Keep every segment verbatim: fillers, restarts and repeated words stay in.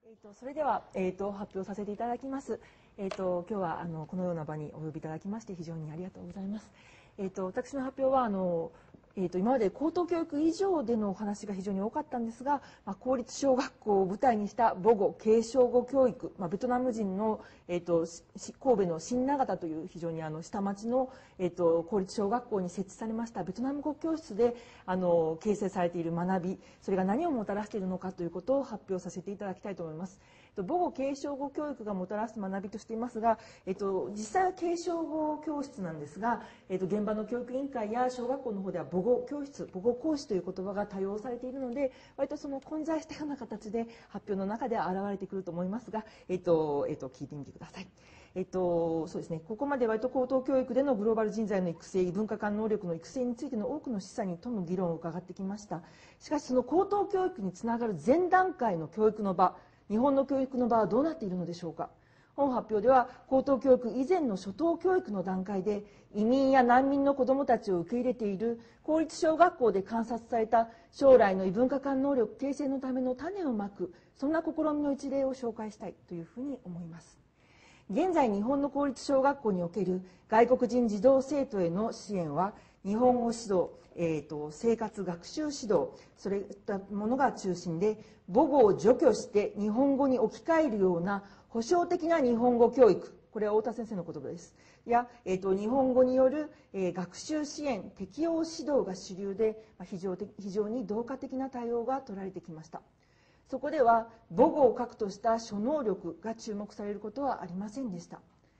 えー、とそれでは、えー、と発表させていただきます。えー、と今日はあのこのような場にお呼びいただきまして非常にありがとうございます。えー、と私の発表はあの、えー、と今まで高等教育以上でのお話が非常に多かったんですが、まあ、公立小学校を舞台にした母語継承語教育、まあ、ベトナム人の、えー、と神戸の新長田という非常にあの下町の、えー、と公立小学校に設置されましたベトナム語教室であの形成されている学び、それが何をもたらしているのかということを発表させていただきたいと思います。母語継承語教育がもたらす学びとしていますが、えっと、実際は継承語教室なんですが、えっと、現場の教育委員会や小学校の方では母語教室、母語講師という言葉が多用されているので、割とその混在したような形で発表の中で現れてくると思いますが、えっとえっと、聞いてみてください。えっと、そうですね、ここまで割と高等教育でのグローバル人材の育成、異文化間能力の育成についての多くの示唆に富む議論を伺ってきました。しかしその高等教育につながる前段階の教育の場、日本の教育の場はどうなっているのでしょうか。本発表では高等教育以前の初等教育の段階で移民や難民の子どもたちを受け入れている公立小学校で観察された将来の異文化間能力形成のための種をまく、そんな試みの一例を紹介したいというふうに思います。現在日本の公立小学校における外国人児童生徒への支援は日本語指導、えー、と生活学習指導、それいったものが中心で、母語を除去して日本語に置き換えるような保障的な日本語教育、これは太田先生の言葉です。や、えー、と日本語による、えー、学習支援、適応指導が主流で、まあ、非常的、非常に同化的な対応が取られてきました。そこでは母語を核とした諸能力が注目されることはありませんでした。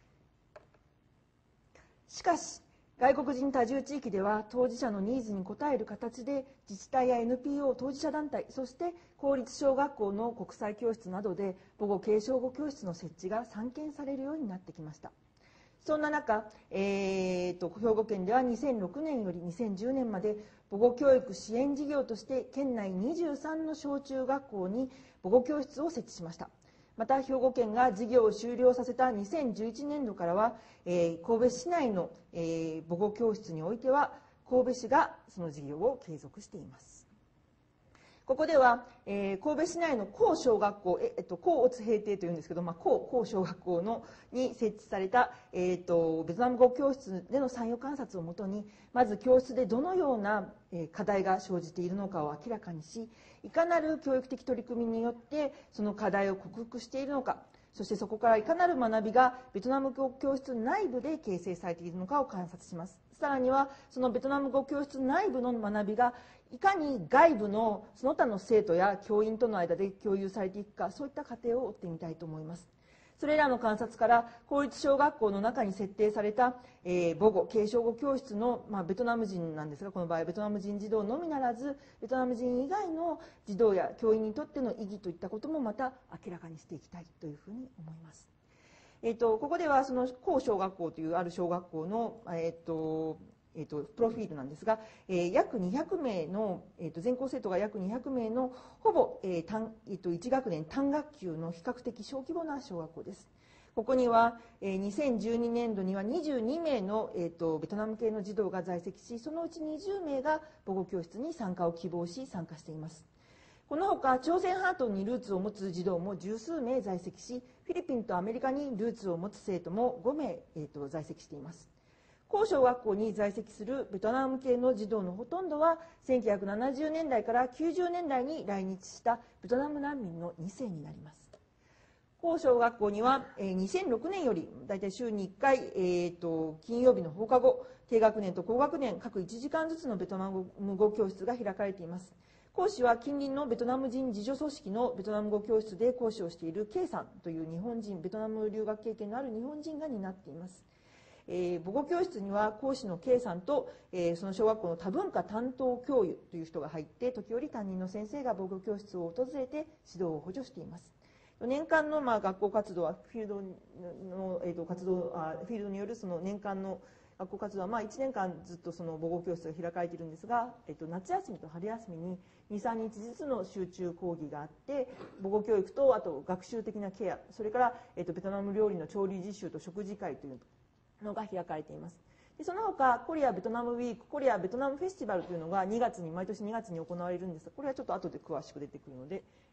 しかし外国人多重地域では当事者のニーズに応える形で自治体や エヌピーオー 当事者団体、そして公立小学校の国際教室などで母語継承語教室の設置が散見されるようになってきました。そんな中、えー、と兵庫県ではにせんろくねんよりにせんじゅうねんまで母語教育支援事業として県内にじゅうさんの小中学校に母語教室を設置しました。また兵庫県が事業を終了させたにせんじゅういちねんどからは、えー、神戸市内の、えー、母語教室においては神戸市がその事業を継続しています。ここでは、えー、神戸市内の高小学校、ええっと、高乙平定というんですけど、まあ、高高小学校のに設置された、えー、っとベトナム語教室での参与観察をもとに、まず教室でどのような、えー、課題が生じているのかを明らかにし、いかなる教育的取り組みによってその課題を克服しているのか、そしてそこからいかなる学びがベトナム語教室内部で形成されているのかを観察します。さらにはそのベトナム語教室内部の学びがいかに外部のその他の生徒や教員との間で共有されていくか、そういった過程を追ってみたいと思います。それらの観察から公立小学校の中に設定された、えー、母語継承語教室の、まあ、ベトナム人なんですが、この場合はベトナム人児童のみならずベトナム人以外の児童や教員にとっての意義といったこともまた明らかにしていきたいというふうに思います。えー、とここではその高小学校というある小学校の、えーとえー、とプロフィールなんですが、えー、約にひゃくめいの、えー、と全校生徒が約にひゃくめいのほぼ、えー単えー、といち学年単学級の比較的小規模な小学校です。ここには、えー、にせんじゅうにねんどにはにじゅうにめいの、えー、とベトナム系の児童が在籍し、そのうちにじゅうめいが母語教室に参加を希望し参加しています。このほか朝鮮半島にルーツを持つ児童も十数名在籍し、フィリピンとアメリカにルーツを持つ生徒もごめい、えー、と在籍しています。高小学校に在籍するベトナム系の児童のほとんどはせんきゅうひゃくななじゅうねんだいからきゅうじゅうねんだいに来日したベトナム難民のにせいになります。高小学校には、えー、にせんろくねんよりだいたい週にいっかい、えー、と金曜日の放課後、低学年と高学年各いちじかんずつのベトナム語教室が開かれています。講師は近隣のベトナム人自助組織のベトナム語教室で講師をしている K さんという日本人、ベトナム留学経験のある日本人が担っています。えー、母語教室には講師の K さんと、えー、その小学校の多文化担当教諭という人が入って、時折担任の先生が母語教室を訪れて指導を補助しています。年間のまあ学校活動はフィールドの、えー、と活動あフィールドによるその年間の学校活動はまあいちねんかんずっとその母語教室が開かれているんですが、えっと、夏休みと春休みににさんにちずつの集中講義があって、母語教育とあと学習的なケア、それから、えっと、ベトナム料理の調理実習と食事会というのが開かれています。でその他コリアベトナムウィーク、コリアベトナムフェスティバルというのがにがつに毎年にがつに行われるんですが、これはちょっと後で詳しく出てくるので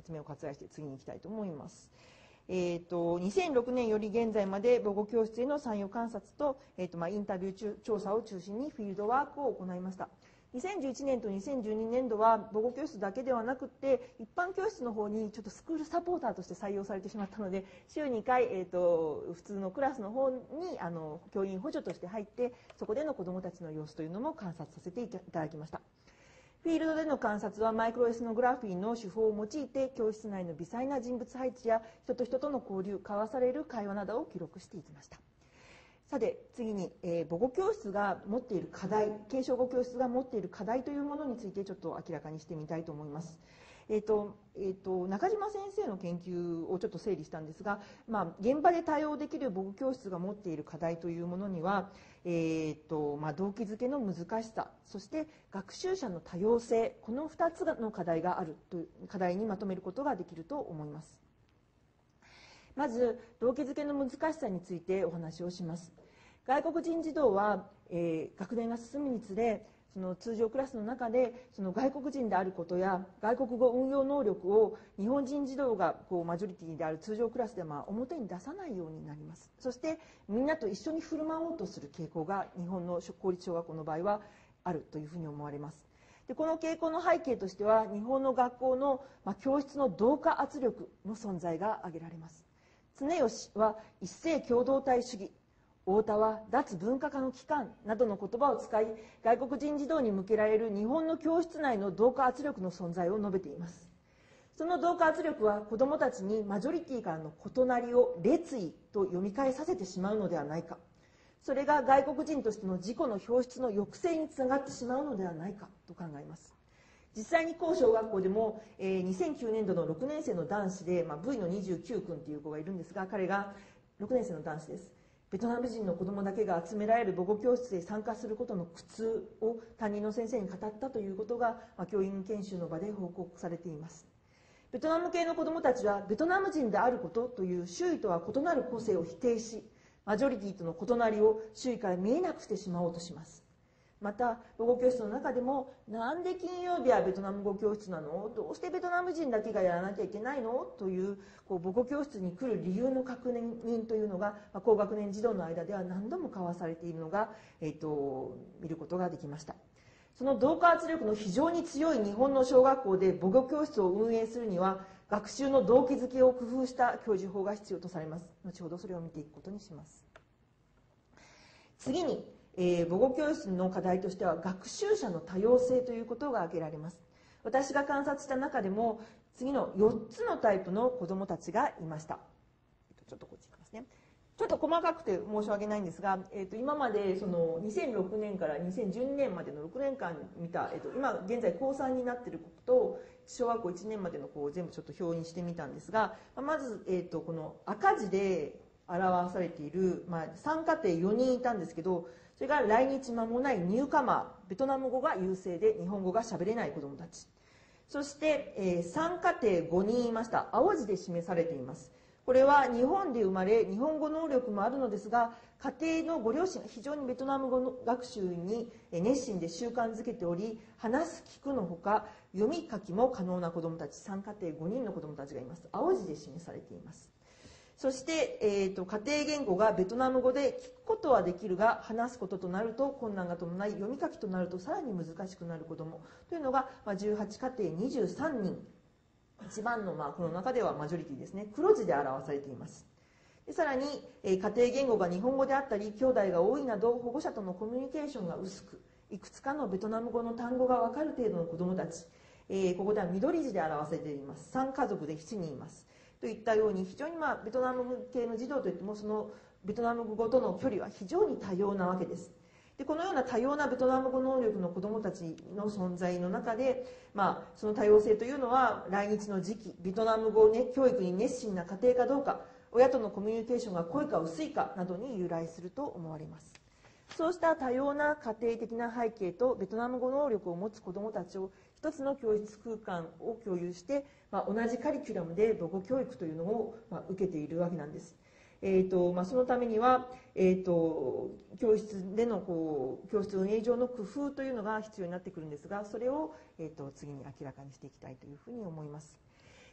説明を割愛して次に行きたいと思います。えー、とにせんろくねんより現在まで母語教室への参与観察と、えーとまあ、インタビュー調査を中心にフィールドワークを行いました。にせんじゅういちねんとにせんじゅうにねんどは母語教室だけではなくて一般教室の方にちょっとスクールサポーターとして採用されてしまったので、週にかい、えー、と普通のクラスの方にあの教員補助として入って、そこでの子どもたちの様子というのも観察させていただきました。フィールドでの観察はマイクロエスノグラフィーの手法を用いて、教室内の微細な人物配置や人と人との交流、交わされる会話などを記録していきました。さて次に、えー、母語教室が持っている課題、継承語教室が持っている課題というものについてちょっと明らかにしてみたいと思います。えーとえーと、中島先生の研究をちょっと整理したんですが、まあ、現場で対応できる母語教室が持っている課題というものには、えーとまあ、動機づけの難しさ、そして学習者の多様性、このふたつの課題があるという課題にまとめることができると思います。まず動機づけの難しさについてお話をします。外国人児童は、えー、学年が進むにつれ、その通常クラスの中でその外国人であることや外国語運用能力を日本人児童がこうマジョリティである通常クラスでまあ表に出さないようになります。そしてみんなと一緒に振る舞おうとする傾向が日本の公立小学校の場合はあるというふうに思われます。でこの傾向の背景としては、日本の学校の、まあ、教室の同化圧力の存在が挙げられます。常吉は一斉共同体主義、太田は脱文化化の機関などの言葉を使い、外国人児童に向けられる日本の教室内の同化圧力の存在を述べています。その同化圧力は子どもたちにマジョリティからの異なりを劣位と読み替えさせてしまうのではないか、それが外国人としての自己の表出の抑制につながってしまうのではないかと考えます。実際に高小学校でも、えー、にせんきゅうねんどのろくねん生の男子で、まあ、ブイ のにじゅうきゅうくんという子がいるんですが、彼がろくねん生の男子です。ベトナム人の子どもだけが集められる母語教室へ参加することの苦痛を担任の先生に語ったということが、まあ、教員研修の場で報告されています。ベトナム系の子どもたちはベトナム人であることという周囲とは異なる個性を否定し、マジョリティとの異なりを周囲から見えなくしてしまおうとします。また母語教室の中でも、なんで金曜日はベトナム語教室なの、どうしてベトナム人だけがやらなきゃいけないのという、こう母語教室に来る理由の確認というのが、まあ、高学年児童の間では何度も交わされているのが、えー、と見ることができました。その同化圧力の非常に強い日本の小学校で母語教室を運営するには、学習の動機づけを工夫した教授法が必要とされます。後ほどそれを見ていくことにします。次に、えー、母語教室の課題としては学習者の多様性ということが挙げられます。私が観察した中でも次のよっつのタイプの子どもたちがいました。ちょっとこっち行きますね。ちょっと細かくて申し訳ないんですが、えー、と今までそのにせんろくねんからにせんじゅうにねんまでのろくねんかん見た、えー、と今現在高さんになっていることと小学校いちねんまでのこう全部ちょっと表にしてみたんですが、まず、えー、とこの赤字で表されている、まあ、参加庭よにんいたんですけど、それが来日間もないニューカマー、ベトナム語が優勢で日本語がしゃべれない子どもたち、そして、えー、参加庭ごにんいました。青字で示されています。これは日本で生まれ日本語能力もあるのですが、家庭のご両親が非常にベトナム語の学習に熱心で習慣づけており、話す聞くのほか読み書きも可能な子どもたち、参加庭ごにんの子どもたちがいます。青字で示されています。そして、えー、と家庭言語がベトナム語で聞くことはできるが話すこととなると困難が伴い、読み書きとなるとさらに難しくなる子どもというのが、まあ、じゅうはちかていにじゅうさんにん、一番の、まあ、この中ではマジョリティですね、黒字で表されています。でさらに、えー、家庭言語が日本語であったり兄弟が多いなど保護者とのコミュニケーションが薄く、いくつかのベトナム語の単語が分かる程度の子どもたち、えー、ここでは緑字で表されています。さんかぞくでしちにんいますといったように、非常に、まあ、ベトナム系の児童といってもそのベトナム語との距離は非常に多様なわけです。でこのような多様なベトナム語能力の子どもたちの存在の中で、まあ、その多様性というのは来日の時期、ベトナム語、ね、教育に熱心な家庭かどうか、親とのコミュニケーションが濃いか薄いかなどに由来すると思われます。そうした多様な家庭的な背景とベトナム語能力を持つ子どもたちを一つの教室空間を共有して、まあ、同じカリキュラムで母語教育というのを、まあ、受けているわけなんです。えーとまあ、そのためには、えーと、教室でのこう教室運営上の工夫というのが必要になってくるんですが、それを、えーと、次に明らかにしていきたいというふうに思います。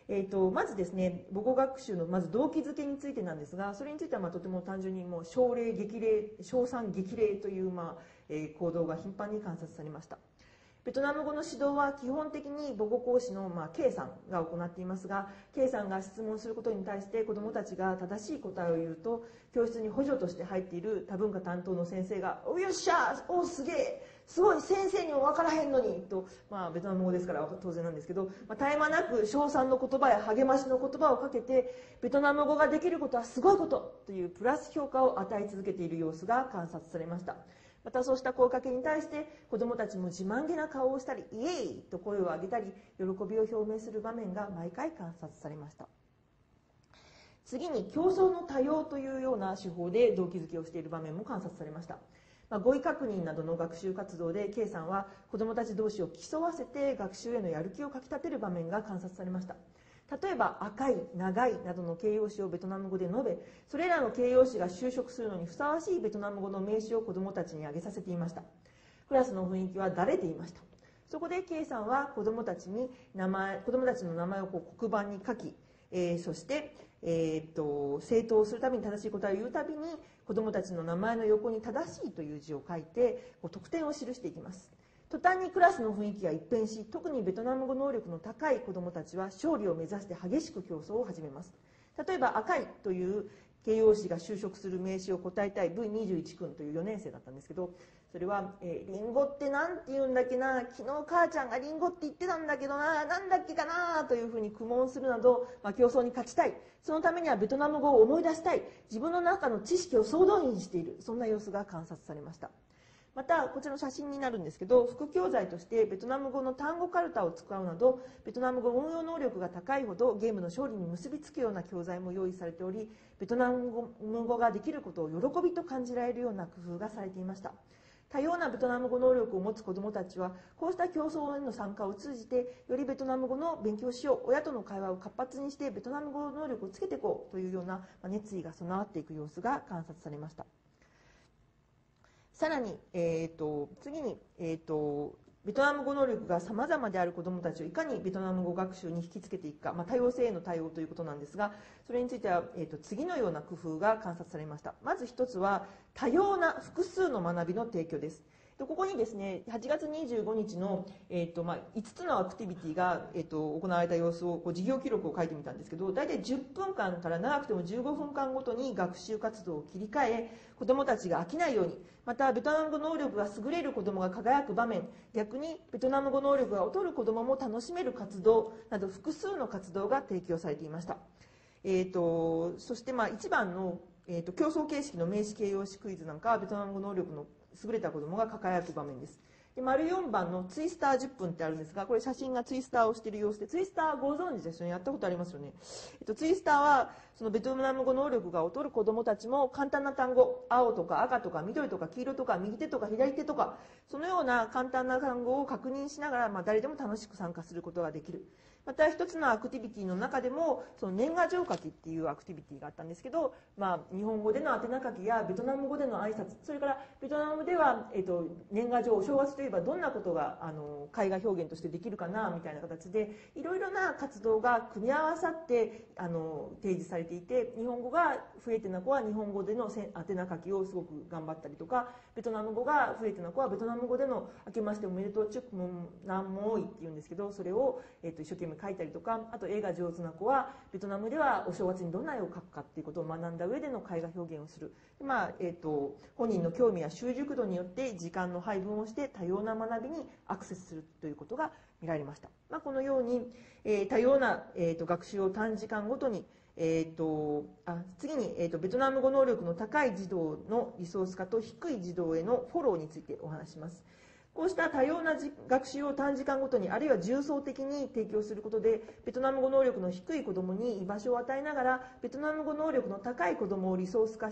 えー、とまずですね、母語学習のまず動機づけについてなんですが、それについてはまあとても単純にもう奨励激励、称賛激励という、まあえー、行動が頻繁に観察されました。ベトナム語の指導は基本的に母語講師の、まあ、K さんが行っていますが、 K さんが質問することに対して子どもたちが正しい答えを言うと、教室に補助として入っている多文化担当の先生が「およっしゃー、おすげえ、すごい、先生にも分からへんのに」と、まあ、ベトナム語ですから当然なんですけど、まあ、絶え間なく称賛の言葉や励ましの言葉をかけて、ベトナム語ができることはすごいことというプラス評価を与え続けている様子が観察されました。またそうした声かけに対して子どもたちも自慢げな顔をしたり、イエーイと声を上げたり、喜びを表明する場面が毎回観察されました。次に競争の多様というような手法で動機づけをしている場面も観察されました。まあ、語彙確認などの学習活動で K さんは子どもたち同士を競わせて学習へのやる気をかきたてる場面が観察されました。例えば赤い、長いなどの形容詞をベトナム語で述べ、それらの形容詞が就職するのにふさわしいベトナム語の名詞を子どもたちに挙げさせていました。クラスの雰囲気はだれていました。そこで K さんは子どもたちに名前、子どもたちの名前をこう黒板に書き、えー、そして、えー、っと正答するたびに正しい答えを言うたびに子どもたちの名前の横に正しいという字を書いてこう得点を記していきます。途端にクラスの雰囲気が一変し、特にベトナム語能力の高い子どもたちは勝利を目指して激しく競争を始めます。例えば赤いという形容詞が就職する名詞を答えたい ブイにじゅういち 君というよねん生だったんですけど、それは、えー、リンゴってなんて言うんだっけな、昨日母ちゃんがリンゴって言ってたんだけどな、なんだっけかなというふうに苦悶するなど、まあ、競争に勝ちたい、そのためにはベトナム語を思い出したい、自分の中の知識を総動員している、そんな様子が観察されました。またこちらの写真になるんですけど、副教材としてベトナム語の単語カルタを使うなど、ベトナム語運用能力が高いほどゲームの勝利に結びつくような教材も用意されており、ベトナム語ができることを喜びと感じられるような工夫がされていました。多様なベトナム語能力を持つ子どもたちはこうした競争への参加を通じてよりベトナム語の勉強をしよう、親との会話を活発にしてベトナム語能力をつけていこうというような熱意が備わっていく様子が観察されました。さらに、えー、と次に、えー、とベトナム語能力が様々である子どもたちをいかにベトナム語学習に引きつけていくか、まあ、多様性への対応ということなんですが、それについては、えー、と次のような工夫が観察されました。まず一つは多様な複数の学びの提供です。ここにですね、はちがつにじゅうごにちの、えーとまあ、いつつのアクティビティが、えーと行われた様子をこう授業記録を書いてみたんですけど、大体じゅっぷんかんから長くてもじゅうごふんかんごとに学習活動を切り替え、子どもたちが飽きないように、またベトナム語能力が優れる子どもが輝く場面、逆にベトナム語能力が劣る子どもも楽しめる活動など複数の活動が提供されていました。えーとそしてまあいちばんの、えーと競争形式の名詞形容詞クイズなんかはベトナム語能力の優れた子どもが輝く場面です。で、丸よんばんのツイスターじゅっぷんってあるんですが、これ写真がツイスターをしている様子で、ツイスターご存知ですよね。やったことありますよね。えっと、ツイスターはそのベトナム語能力が劣る子どもたちも簡単な単語、青とか赤とか緑とか黄色とか右手とか左手とか、そのような簡単な単語を確認しながら、まあ、誰でも楽しく参加することができる。また一つのアクティビティの中でもその年賀状書きっていうアクティビティがあったんですけど、まあ、日本語での宛名書きやベトナム語での挨拶、それからベトナムでは、えっと、年賀状、お正月といえばどんなことがあの絵画表現としてできるかなみたいな形でいろいろな活動が組み合わさってあの提示されていて、日本語が不得手な子は日本語での宛名書きをすごく頑張ったりとか、ベトナム語が不得手な子はベトナム語での明けましておめでとうチュックムンナンモーイっていうんですけど、それを、えっと、一生懸命書いたりとか、あと絵が上手な子はベトナムではお正月にどんな絵を描くかっていうことを学んだ上での絵画表現をする。まあえっと、本人の興味や習熟度によって時間の配分をして多様な学びにアクセスするということが見られました。まあ、このように、えー、多様な、えー、と学習を短時間ごとに、えー、とあ次に、えー、とベトナム語能力の高い児童のリソース化と低い児童へのフォローについてお話します。こうした多様な学習を短時間ごとにあるいは重層的に提供することでベトナム語能力の低い子どもに居場所を与えながらベトナム語能力の高い子どもをリソース化し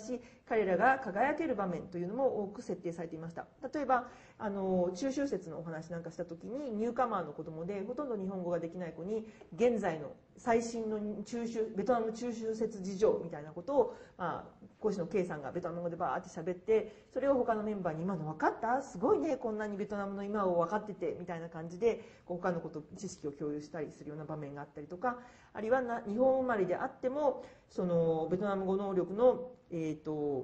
彼らが輝ける場面というのも多く設定されていました。例えばあの中秋節のお話なんかした時に、ニューカマーの子供でほとんど日本語ができない子に現在の最新の中秋ベトナム中秋節事情みたいなことを、まあ、講師の K さんがベトナム語でバーって喋って、それを他のメンバーに「今の分かった？すごいね、こんなにベトナムの今を分かってて」みたいな感じで他のこと知識を共有したりするような場面があったりとか、あるいはな日本生まれであってもそのベトナム語能力の、えーと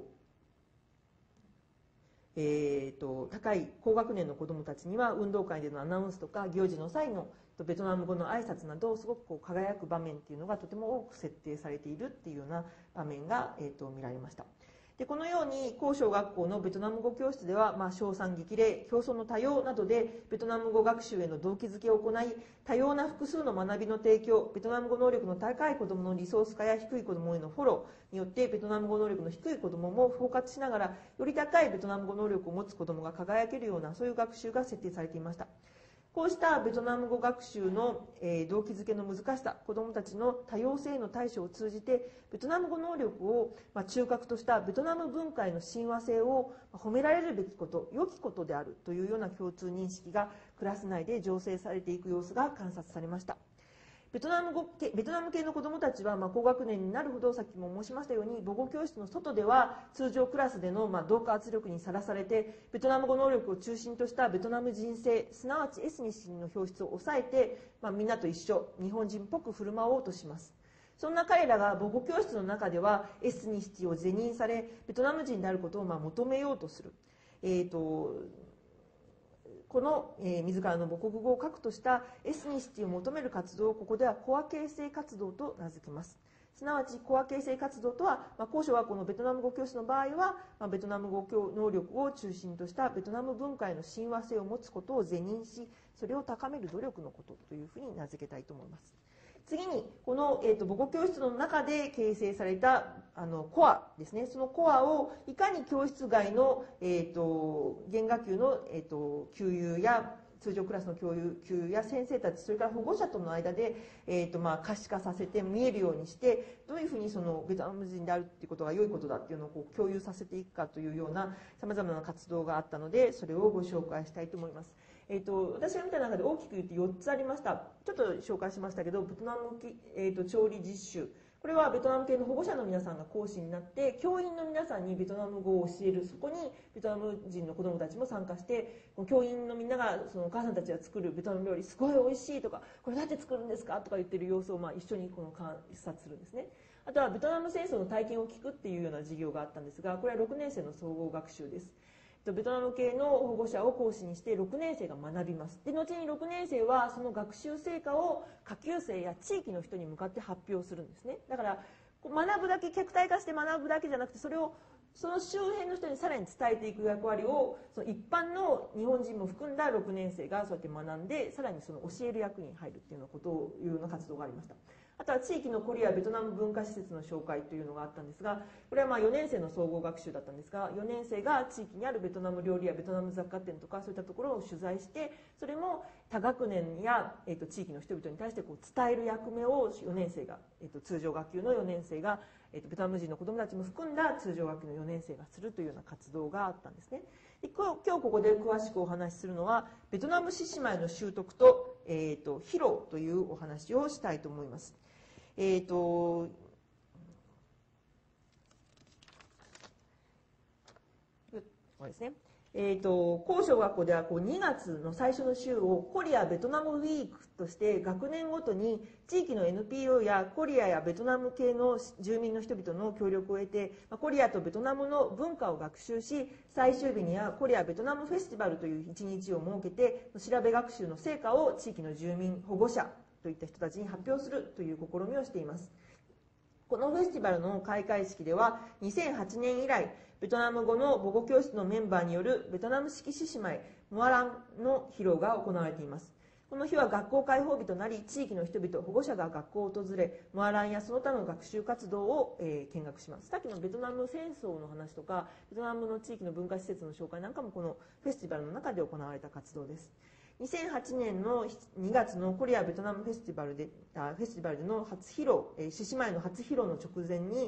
えー、と高い高学年の子どもたちには運動会でのアナウンスとか行事の際のベトナム語の挨拶などすごくこう輝く場面っていうのがとても多く設定されているっていうような場面が、えー、と見られました。でこのように高小学校のベトナム語教室では、まあ、称賛激励表層の多様などでベトナム語学習への動機づけを行い、多様な複数の学びの提供、ベトナム語能力の高い子どものリソース化や低い子どもへのフォローによってベトナム語能力の低い子どもも包括しながらより高いベトナム語能力を持つ子どもが輝けるような、そういう学習が設定されていました。こうしたベトナム語学習の、えー、動機づけの難しさ、子どもたちの多様性への対処を通じてベトナム語能力を、まあ、中核としたベトナム文化への親和性を褒められるべきこと、良きことであるというような共通認識がクラス内で醸成されていく様子が観察されました。ベトナム語ベトナム系の子どもたちは、まあ、高学年になるほど、さっきも申しましたように母語教室の外では通常クラスでの、まあ、同化圧力にさらされて、ベトナム語能力を中心としたベトナム人性、すなわちエスニシティの表出を抑えて、まあ、みんなと一緒日本人っぽく振る舞おうとします。そんな彼らが母語教室の中ではエスニシティを是認され、ベトナム人であることをまあ求めようとする。えーとこの、えー、自らの母国語を核としたエスニシティを求める活動をここではコア形成活動と名付けます。すなわちコア形成活動とは、まあ、高小学校のベトナム語教室の場合は、まあ、ベトナム語能力を中心としたベトナム文化への親和性を持つことを是認し、それを高める努力のことというふうに名付けたいと思います。次にこの、えーと、母語教室の中で形成されたあのコアですね、そのコアをいかに教室外の、えーと、弦楽級の、えーと、級友や通常クラスの教諭級や先生たち、それから保護者との間で、えーとまあ、可視化させて見えるようにして、どういうふうにそのベトナム人であるっていうことが良いことだっていうのをこう共有させていくかというようなさまざまな活動があったので、それをご紹介したいと思います。えー、と私が見た中で大きく言ってよっつありました。ちょっと紹介しましたけど、ベトナム、えー、と調理実習、これはベトナム系の保護者の皆さんが講師になって教員の皆さんにベトナム語を教える。そこにベトナム人の子どもたちも参加して、教員のみんながそのお母さんたちが作るベトナム料理すごい美味しいとか、これどうやって作るんですかとか言ってる様子をまあ一緒にこの観察するんですね。あとはベトナム戦争の体験を聞くっていうような授業があったんですが、これはろくねん生の総合学習です。ベトナム系の保護者を講師にしてろくねん生が学びます。で後にろくねん生はその学習成果を下級生や地域の人に向かって発表するんですね。だから学ぶだけ、客体化して学ぶだけじゃなくて、それをその周辺の人にさらに伝えていく役割をその一般の日本人も含んだろくねん生がそうやって学んで、さらにその教える役に入るっていうようなことをいうような活動がありました。あとは地域のコリアベトナム文化施設の紹介というのがあったんですが、これはまあよねん生の総合学習だったんですが、よねん生が地域にあるベトナム料理やベトナム雑貨店とかそういったところを取材して、それも多学年や、えー、と地域の人々に対してこう伝える役目をよねん生が、えー、と通常学級のよねん生が、えー、とベトナム人の子どもたちも含んだ通常学級のよねん生がするというような活動があったんですね。で今日ここで詳しくお話しするのはベトナム獅子舞の習得と、えー、と披露というお話をしたいと思います。えーとこれですね。えーと、高小学校ではこうにがつの最初の週をコリアベトナムウィークとして学年ごとに地域の エヌピーオー やコリアやベトナム系の住民の人々の協力を得てコリアとベトナムの文化を学習し、最終日にはコリアベトナムフェスティバルという一日を設けて調べ学習の成果を地域の住民、保護者といった人たちに発表するという試みをしています。このフェスティバルの開会式ではにせんはちねん以来ベトナム語の母語教室のメンバーによるベトナム式獅子舞モアランの披露が行われています。この日は学校開放日となり、地域の人々、保護者が学校を訪れモアランやその他の学習活動を、えー、見学します。さっきのベトナム戦争の話とかベトナムの地域の文化施設の紹介なんかもこのフェスティバルの中で行われた活動です。にせんはちねんのにがつのコリアベトナムフェスティバルで、あフェスティバルでの初披露、獅子舞の初披露の直前に、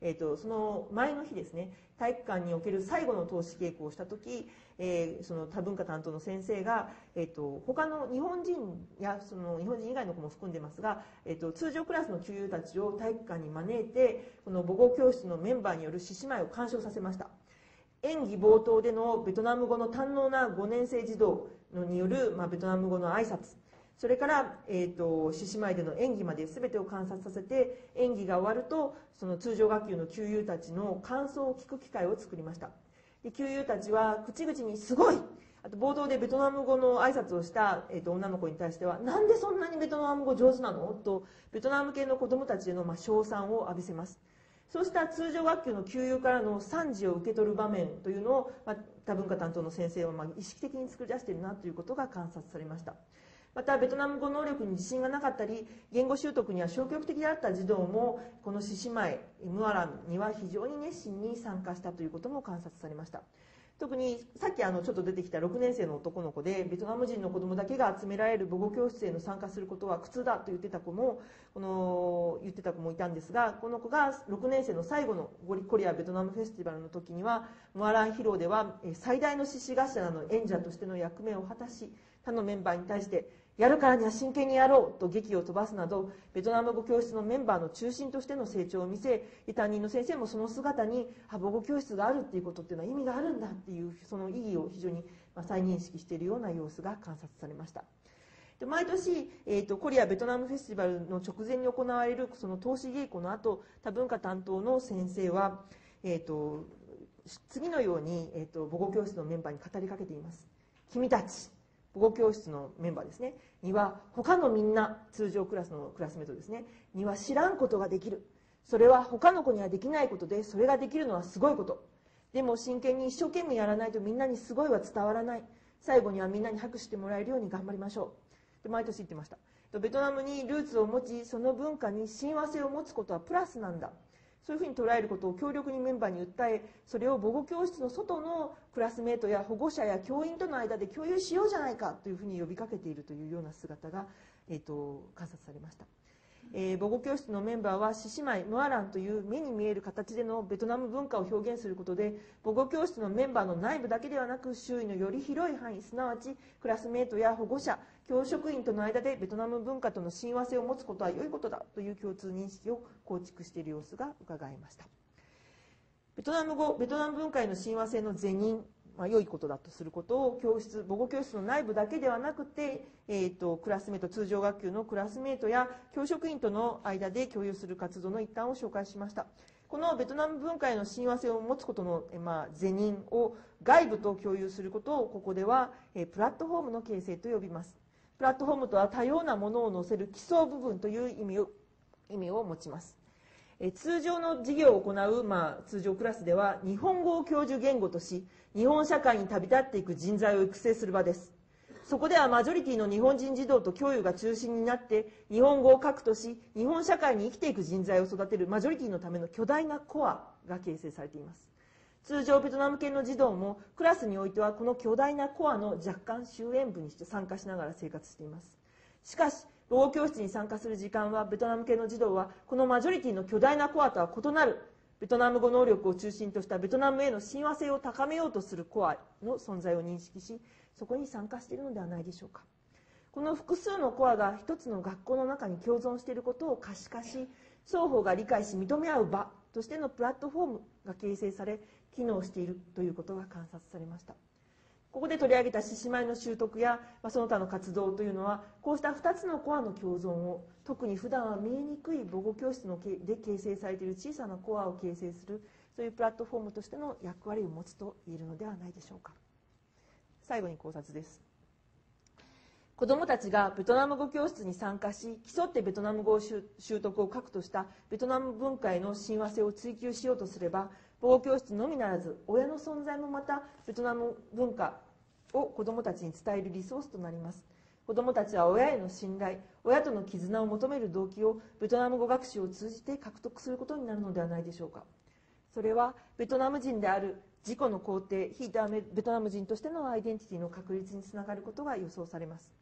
えー、とその前の日ですね、体育館における最後の通し稽古をした時、えー、その多文化担当の先生が、えー、と他の日本人やその日本人以外の子も含んでますが、えー、と通常クラスの級友たちを体育館に招いて、この母語教室のメンバーによる獅子舞を鑑賞させました。演技冒頭でのベトナム語の堪能なごねん生児童のによる、まあ、ベトナム語の挨拶、それから、えー、と獅子舞での演技まで全てを観察させて、演技が終わるとその通常学級の級友たちの感想を聞く機会を作りました。で級友たちは口々に「すごい!」あと冒頭でベトナム語の挨拶をした、えー、と女の子に対しては「なんでそんなにベトナム語上手なの?」とベトナム系の子どもたちへの、まあ、称賛を浴びせます。そうした通常学級の級友からの賛辞を受け取る場面というのを、まあ、多文化担当の先生は、まあ、意識的に作り出しているなということが観察されました。またベトナム語能力に自信がなかったり、言語習得には消極的であった児童もこの獅子舞ムアランには非常に熱心に参加したということも観察されました。特にさっきあのちょっと出てきたろくねん生の男の子で、ベトナム人の子どもだけが集められる母語教室への参加することは苦痛だと言ってた子もこの言ってた子もいたんですが、この子がろくねん生の最後のコリアベトナムフェスティバルの時には、ムアラン披露では最大の獅子頭の演者としての役目を果たし、他のメンバーに対して「やるからには真剣にやろう」と檄を飛ばすなど、ベトナム語教室のメンバーの中心としての成長を見せ、担任の先生もその姿に母語教室があるっていうことっていうのは意味があるんだっていう、その意義を非常に再認識しているような様子が観察されました。で毎年、えーと、コリアベトナムフェスティバルの直前に行われるその通し稽古の後、多文化担当の先生は、えーと、次のように、えーと、母語教室のメンバーに語りかけています。君たち母語教室のメンバーですねには、他のみんな通常クラスのクラスメートですねには知らんことができる。それは他の子にはできないことで、それができるのはすごいこと。でも真剣に一生懸命やらないとみんなにすごいは伝わらない。最後にはみんなに拍手してもらえるように頑張りましょう。で毎年言ってました。ベトナムにルーツを持ち、その文化に親和性を持つことはプラスなんだ、そういうふうに捉えることを強力にメンバーに訴え、それを母語教室の外のクラスメートや保護者や教員との間で共有しようじゃないかというふうに呼びかけているというような姿が、えー、と観察されました。えー、母語教室のメンバーは獅子舞ムアランという目に見える形でのベトナム文化を表現することで、母語教室のメンバーの内部だけではなく、周囲のより広い範囲、すなわちクラスメートや保護者、教職員との間でベトナム文化との親和性を持つことは良いことだという共通認識を構築している様子が伺えました。ベトナム語、ベトナム文化への親和性の是認、まあ、良いことだとすることを教室、母語教室の内部だけではなくて、えー、とクラスメート、通常学級のクラスメートや教職員との間で共有する活動の一端を紹介しました。このベトナム文化への親和性を持つことの、まあ、是認を外部と共有することを、ここでは、えー、プラットフォームの形成と呼びます。プラットフォームとは多様なものを載せる基礎部分という意味を、意味を持ちます。通常の授業を行う、まあ、通常クラスでは、日本語を教授言語とし、日本社会に旅立っていく人材を育成する場です。そこではマジョリティの日本人児童と教諭が中心になって、日本語を核とし、日本社会に生きていく人材を育てるマジョリティのための巨大なコアが形成されています。通常ベトナム系の児童もクラスにおいてはこの巨大なコアの若干終焉部にして参加しながら生活しています。しかし母語教室に参加する時間は、ベトナム系の児童はこのマジョリティの巨大なコアとは異なるベトナム語能力を中心としたベトナムへの親和性を高めようとするコアの存在を認識し、そこに参加しているのではないでしょうか。この複数のコアが一つの学校の中に共存していることを可視化し、双方が理解し認め合う場としてのプラットフォームが形成され、機能しているということが観察されました。ここで取り上げた獅子舞の習得や、まあ、その他の活動というのは、こうしたふたつのコアの共存を、特に普段は見えにくい母語教室ので形成されている小さなコアを形成する、そういうプラットフォームとしての役割を持つと言えるのではないでしょうか。最後に考察です。子どもたちがベトナム語教室に参加し、競ってベトナム語を習得を核としたベトナム文化への親和性を追求しようとすれば、母語教室のみならず親の存在もまたベトナム文化を子どもたちに伝えるリソースとなります。子どもたちは親への信頼、親との絆を求める動機をベトナム語学習を通じて獲得することになるのではないでしょうか。それはベトナム人である自己の肯定、非ベトナム人としてのアイデンティティの確立につながることが予想されます。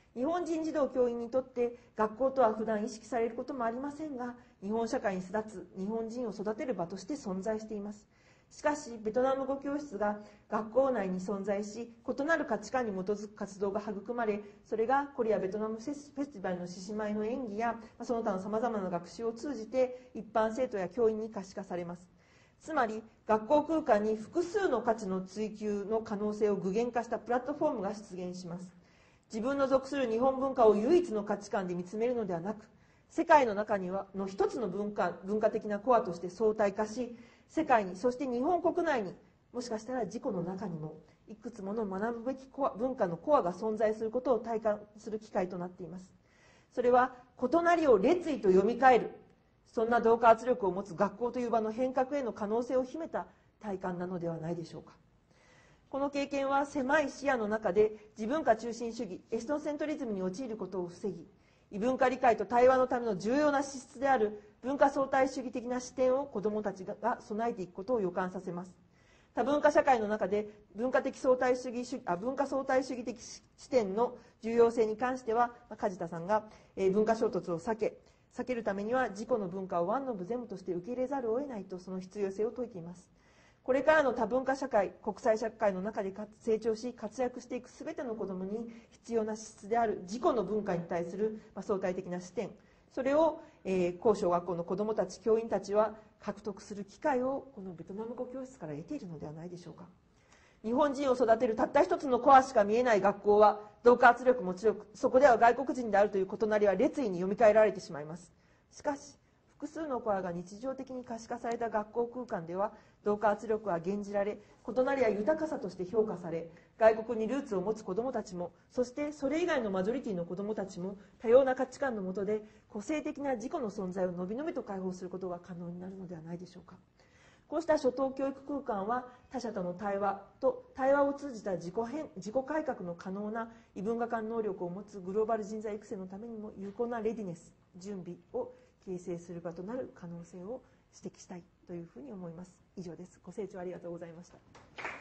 日本人児童教員にとって学校とは普段意識されることもありませんが、日本社会に巣立つ日本人を育てる場として存在しています。しかしベトナム語教室が学校内に存在し、異なる価値観に基づく活動が育まれ、それがコリアベトナムフェスティバルの獅子舞の演技やその他のさまざまな学習を通じて一般生徒や教員に可視化されます。つまり学校空間に複数の価値の追求の可能性を具現化したプラットフォームが出現します。自分の属する日本文化を唯一の価値観で見つめるのではなく、世界の中にはの一つの文化文化的なコアとして相対化し、世界に、そして日本国内に、もしかしたら自己の中にもいくつもの学ぶべきコア文化のコアが存在することを体感する機会となっています。それは異なりを列意と読み替える、そんな同化圧力を持つ学校という場の変革への可能性を秘めた体感なのではないでしょうか。この経験は狭い視野の中で自文化中心主義、エストセントリズムに陥ることを防ぎ、異文化理解と対話のための重要な資質である文化相対主義的な視点を子どもたちが備えていくことを予感させます。多文化社会の中で文化的相対主義主あ文化相対主義的視点の重要性に関しては、梶田さんが、えー、文化衝突を避け避けるためには自己の文化をワンノブゼムとして受け入れざるを得ないと、その必要性を説いています。これからの多文化社会、国際社会の中で成長し活躍していくすべての子どもに必要な資質である自己の文化に対する相対的な視点、それを、えー、高小学校の子どもたち、教員たちは獲得する機会をこのベトナム語教室から得ているのではないでしょうか。日本人を育てるたった一つのコアしか見えない学校は同化圧力も強く、そこでは外国人であるという異なりは列意に読み替えられてしまいます。しかし複数のコアが日常的に可視化された学校空間では同化圧力は減じられ、異なりや豊かさとして評価され、外国にルーツを持つ子どもたちも、そしてそれ以外のマジョリティの子どもたちも多様な価値観の下で個性的な自己の存在をのびのびと解放することが可能になるのではないでしょうか。こうした初等教育空間は他者との対話と対話を通じた自己変自己改革の可能な異文化間能力を持つグローバル人材育成のためにも有効なレディネス、準備を形成する場となる可能性を指摘したいというふうに思います。以上です。ご清聴ありがとうございました。